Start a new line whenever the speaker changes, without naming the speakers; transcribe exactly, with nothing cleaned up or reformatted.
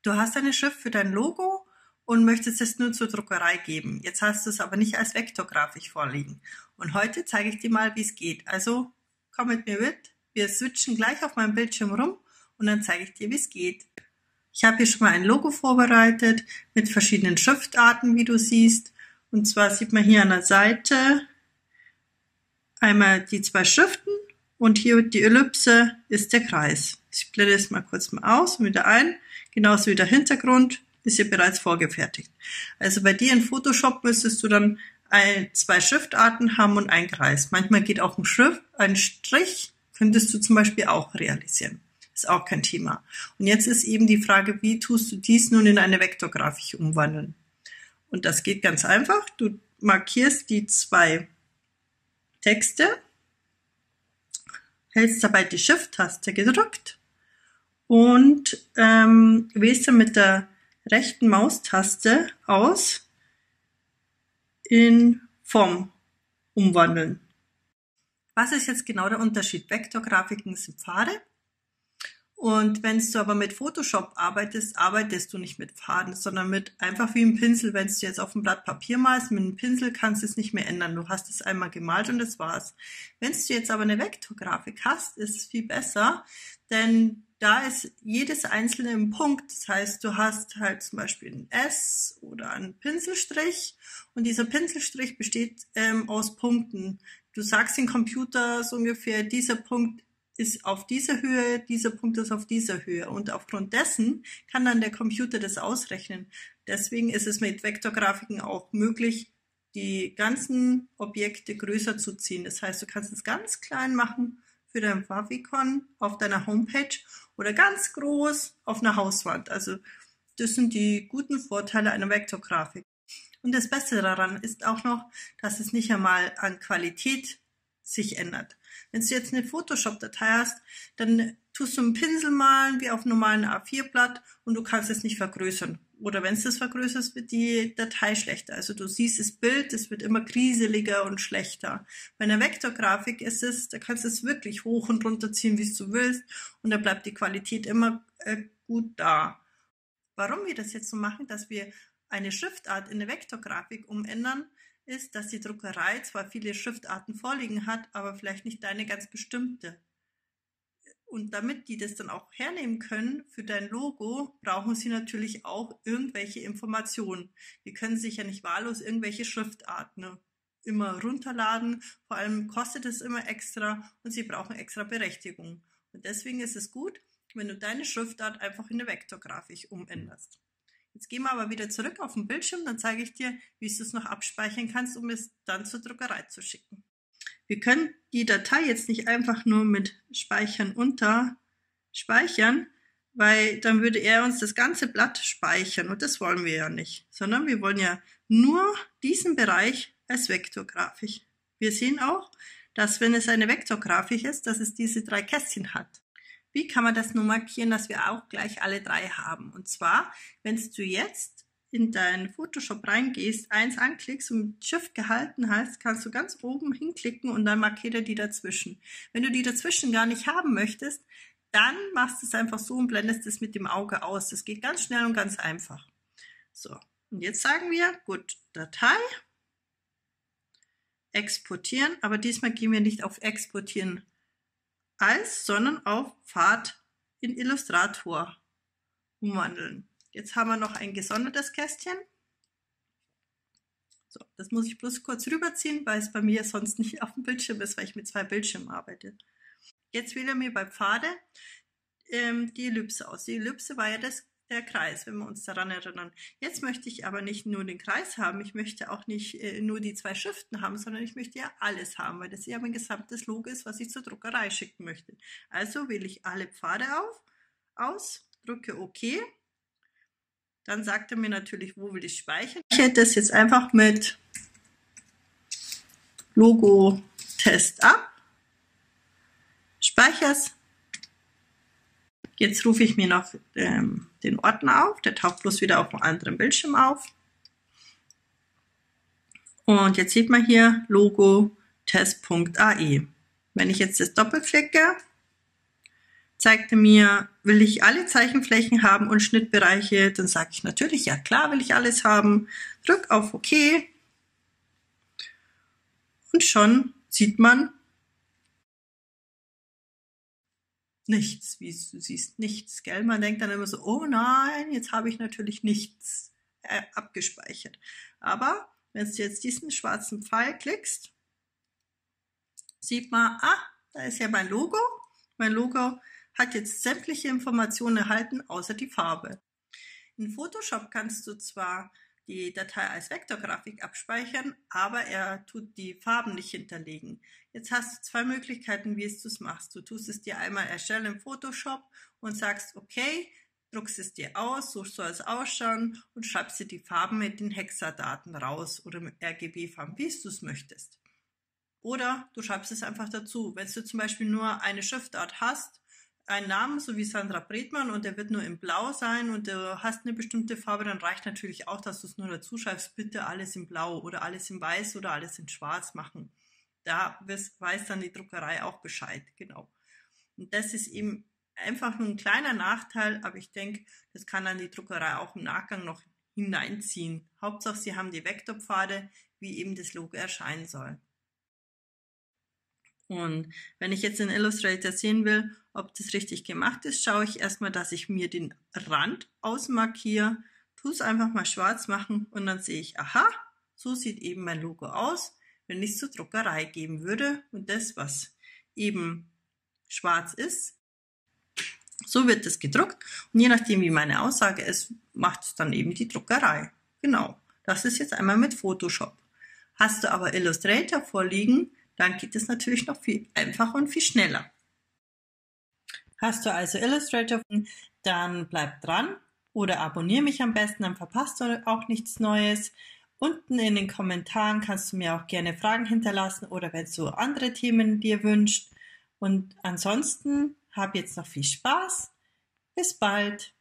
Du hast eine Schrift für dein Logo und möchtest es nur zur Druckerei geben. Jetzt hast du es aber nicht als Vektorgrafik vorliegen. Und heute zeige ich dir mal, wie es geht. Also komm mit mir mit. Wir switchen gleich auf meinem Bildschirm rum und dann zeige ich dir, wie es geht. Ich habe hier schon mal ein Logo vorbereitet mit verschiedenen Schriftarten, wie du siehst. Und zwar sieht man hier an der Seite einmal die zwei Schriften und hier die Ellipse ist der Kreis. Ich blende es mal kurz mal aus und wieder ein. Genauso wie der Hintergrund ist hier bereits vorgefertigt. Also bei dir in Photoshop müsstest du dann ein, zwei Schriftarten haben und einen Kreis. Manchmal geht auch ein Schrift, ein Strich könntest du zum Beispiel auch realisieren. Ist auch kein Thema. Und jetzt ist eben die Frage, wie tust du dies nun in eine Vektorgrafik umwandeln? Und das geht ganz einfach. Du markierst die zwei Texte, hältst dabei die Shift-Taste gedrückt und ähm, wählst dann mit der rechten Maustaste aus in Form umwandeln. Was ist jetzt genau der Unterschied? Vektorgrafiken sind Pfade. Und wenn du aber mit Photoshop arbeitest, arbeitest du nicht mit Pfaden, sondern mit einfach wie ein Pinsel. Wenn du jetzt auf ein Blatt Papier malst, mit einem Pinsel kannst du es nicht mehr ändern. Du hast es einmal gemalt und das war's. Wenn du jetzt aber eine Vektorgrafik hast, ist es viel besser, denn da ist jedes einzelne im Punkt. Das heißt, du hast halt zum Beispiel ein S oder einen Pinselstrich und dieser Pinselstrich besteht ähm, aus Punkten. Du sagst dem Computer so ungefähr, dieser Punkt ist auf dieser Höhe, dieser Punkt ist auf dieser Höhe. Und aufgrund dessen kann dann der Computer das ausrechnen. Deswegen ist es mit Vektorgrafiken auch möglich, die ganzen Objekte größer zu ziehen. Das heißt, du kannst es ganz klein machen für dein Favicon auf deiner Homepage oder ganz groß auf einer Hauswand. Also das sind die guten Vorteile einer Vektorgrafik. Und das Beste daran ist auch noch, dass es nicht einmal an Qualität sich ändert. Wenn du jetzt eine Photoshop-Datei hast, dann tust du einen Pinsel malen wie auf einem normalen A vier Blatt und du kannst es nicht vergrößern. Oder wenn du es vergrößerst, wird die Datei schlechter. Also du siehst das Bild, es wird immer kriseliger und schlechter. Bei einer Vektorgrafik ist es, da kannst du es wirklich hoch und runter ziehen, wie du willst und da bleibt die Qualität immer äh, gut da. Warum wir das jetzt so machen, dass wir eine Schriftart in eine Vektorgrafik umändern, ist, dass die Druckerei zwar viele Schriftarten vorliegen hat, aber vielleicht nicht deine ganz bestimmte. Und damit die das dann auch hernehmen können für dein Logo, brauchen sie natürlich auch irgendwelche Informationen. Die können sich ja nicht wahllos irgendwelche Schriftarten immer runterladen. Vor allem kostet es immer extra und sie brauchen extra Berechtigung. Und deswegen ist es gut, wenn du deine Schriftart einfach in eine Vektorgrafik umänderst. Jetzt gehen wir aber wieder zurück auf den Bildschirm, dann zeige ich dir, wie du es noch abspeichern kannst, um es dann zur Druckerei zu schicken. Wir können die Datei jetzt nicht einfach nur mit Speichern unter speichern, weil dann würde er uns das ganze Blatt speichern und das wollen wir ja nicht, sondern wir wollen ja nur diesen Bereich als Vektorgrafik. Wir sehen auch, dass wenn es eine Vektorgrafik ist, dass es diese drei Kästchen hat. Wie kann man das nun markieren, dass wir auch gleich alle drei haben? Und zwar, wenn du jetzt in deinen Photoshop reingehst, eins anklickst und mit Shift gehalten hast, kannst du ganz oben hinklicken und dann markiert er die dazwischen. Wenn du die dazwischen gar nicht haben möchtest, dann machst du es einfach so und blendest es mit dem Auge aus. Das geht ganz schnell und ganz einfach. So, und jetzt sagen wir, gut, Datei, exportieren, aber diesmal gehen wir nicht auf Exportieren als, sondern auf Pfad in Illustrator umwandeln. Jetzt haben wir noch ein gesondertes Kästchen. So, das muss ich bloß kurz rüberziehen, weil es bei mir sonst nicht auf dem Bildschirm ist, weil ich mit zwei Bildschirmen arbeite. Jetzt wähle er mir bei Pfade ähm, die Ellipse aus. Die Ellipse war ja das, der Kreis, wenn wir uns daran erinnern. Jetzt möchte ich aber nicht nur den Kreis haben, ich möchte auch nicht äh, nur die zwei Schriften haben, sondern ich möchte ja alles haben, weil das ja mein gesamtes Logo ist, was ich zur Druckerei schicken möchte. Also wähle ich alle Pfade auf, aus, drücke OK. Dann sagt er mir natürlich, wo will ich speichern. Ich hätte das jetzt einfach mit Logo Test ab, speichere es. Jetzt rufe ich mir noch ähm, den Ordner auf, der taucht bloß wieder auf einem anderen Bildschirm auf. Und jetzt sieht man hier Logo test.ae. Wenn ich jetzt das doppelklicke, zeigt er mir, will ich alle Zeichenflächen haben und Schnittbereiche, dann sage ich natürlich, ja klar will ich alles haben, drück auf OK und schon sieht man nichts, wie du siehst, nichts, gell? Man denkt dann immer so, oh nein, jetzt habe ich natürlich nichts äh, abgespeichert. Aber wenn du jetzt diesen schwarzen Pfeil klickst, sieht man, ah, da ist ja mein Logo. Mein Logo hat jetzt sämtliche Informationen erhalten, außer die Farbe. In Photoshop kannst du zwar die Datei als Vektorgrafik abspeichern, aber er tut die Farben nicht hinterlegen. Jetzt hast du zwei Möglichkeiten, wie du es machst. Du tust es dir einmal erstellen im Photoshop und sagst, okay, druckst es dir aus, so soll es ausschauen und schreibst dir die Farben mit den Hexadaten raus oder mit R G B-Farben, wie du es möchtest. Oder du schreibst es einfach dazu. Wenn du zum Beispiel nur eine Schriftart hast, einen Namen, so wie Sandra Bredmann, und der wird nur in Blau sein und du hast eine bestimmte Farbe, dann reicht natürlich auch, dass du es nur dazu schreibst, bitte alles in Blau oder alles in Weiß oder alles in Schwarz machen. Da weiß dann die Druckerei auch Bescheid, genau. Und das ist eben einfach nur ein kleiner Nachteil, aber ich denke, das kann dann die Druckerei auch im Nachgang noch hineinziehen. Hauptsache, sie haben die Vektorpfade, wie eben das Logo erscheinen soll. Und wenn ich jetzt in Illustrator sehen will, ob das richtig gemacht ist, schaue ich erstmal, dass ich mir den Rand ausmarkiere, tue es einfach mal schwarz machen und dann sehe ich, aha, so sieht eben mein Logo aus, wenn ich es zur Druckerei geben würde und das, was eben schwarz ist, so wird es gedruckt und je nachdem, wie meine Aussage ist, macht es dann eben die Druckerei. Genau, das ist jetzt einmal mit Photoshop. Hast du aber Illustrator vorliegen, dann geht es natürlich noch viel einfacher und viel schneller. Hast du also Illustrator, dann bleib dran oder abonniere mich am besten, dann verpasst du auch nichts Neues. Unten in den Kommentaren kannst du mir auch gerne Fragen hinterlassen oder wenn du andere Themen dir wünschst. Und ansonsten hab jetzt noch viel Spaß. Bis bald!